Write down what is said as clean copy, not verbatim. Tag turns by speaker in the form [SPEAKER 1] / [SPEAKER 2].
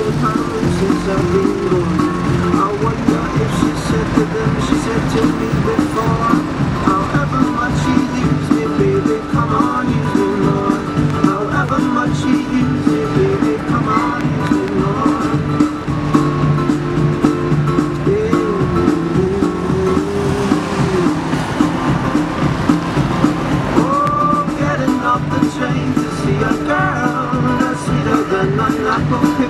[SPEAKER 1] been home since I've been gone. I wonder if she said to them, she said to me before, however much you use me, baby, come on, use me more. However much you use me, baby, come on, use me more. Oh, getting off the train to see a girl that's sweeter than an apple.